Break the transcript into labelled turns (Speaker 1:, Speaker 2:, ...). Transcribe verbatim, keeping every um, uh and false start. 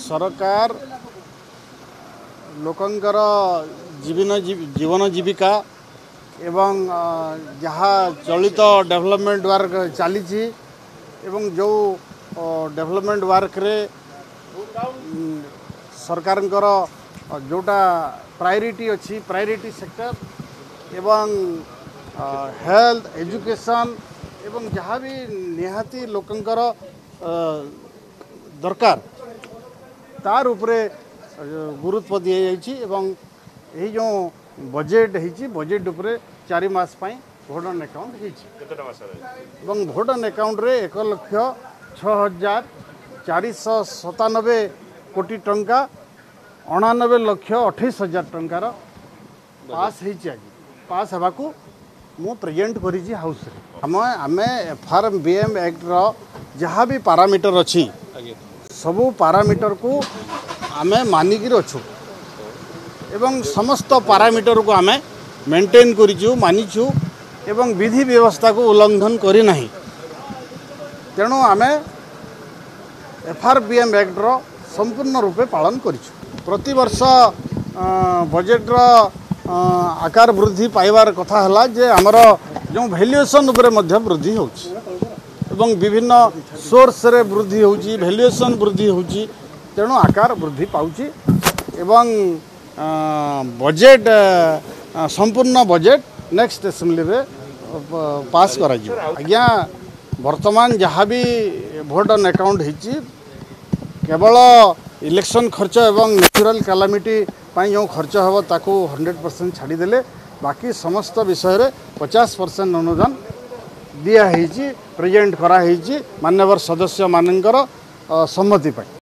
Speaker 1: सरकार लोकंकर जीवन जीवन जीविका एवं जहाँ चलित डेवलपमेंट वर्क चली एवं जो डेवलपमेंट वर्क रे सरकार जोटा प्रायोरिटी अच्छी प्रायोरिटी सेक्टर एवं हेल्थ एजुकेशन एवं जहाँ भी निहाती लोकंकर दरकार तार उपरे गुरुत्व दी जाइए एवं यही जो बजेट होती बजेट उपरे चारि मास पाई भोटन अकाउंट होती भोटन अकाउंट रे एक लक्ष छः हजार चार सौ सतानबे कोटी टंका अणानबे लक्ष अठाईस हजार टंकार पास होती आज पास होगा मु प्रेजेंट करी हाउस रे आम आम F R B M act रो जहाँ भी पारामीटर अच्छी सबू पारामीटर को आमे मानिकी अच्छु एवं समस्त पारामीटर को आमे मेंटेन करिचु मानिचु एवं विधि व्यवस्था को उल्लंघन करी नहीं तेणु आमे F R B M act रो संपूर्ण रूपे पालन करिचु प्रति वर्ष बजेट रो आकार वृद्धि पाइबार कथा हला जे हमर जो वैल्यूएशन उपरे मध्य वृद्धि होछि एवं विभिन्न सोर्स रे वृद्धि होछि वैल्यूएशन वृद्धि होछि तेणु आकार वृद्धि पाउछि एवं बजेट संपूर्ण बजेट नेक्स्ट असेंबली रे पास करा जिवो आज्ञा वर्तमान जहाँ भी भोट ऑन अकाउंट होछि केवल इलेक्शन खर्च एवं नेचुरल कैलामिटी पाई जो खर्च हम ताकू हंड्रेड परसेंट छाड़ीदे बाकी समस्त विषय रे पचास परसेंट अनुदान दिया प्रेजेंट करा मान्यवर सदस्य मानकर सम्मति पाई।